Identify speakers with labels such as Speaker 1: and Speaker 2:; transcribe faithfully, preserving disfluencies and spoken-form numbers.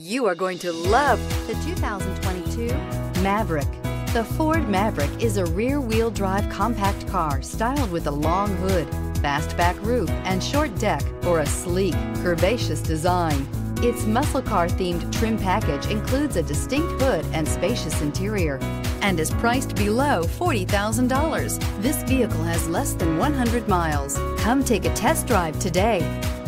Speaker 1: You are going to love the two thousand twenty-two Maverick. The Ford Maverick is a rear-wheel drive compact car styled with a long hood, fastback roof, and short deck for a sleek, curvaceous design. Its muscle car-themed trim package includes a distinct hood and spacious interior and is priced below forty thousand dollars. This vehicle has less than one hundred miles. Come take a test drive today.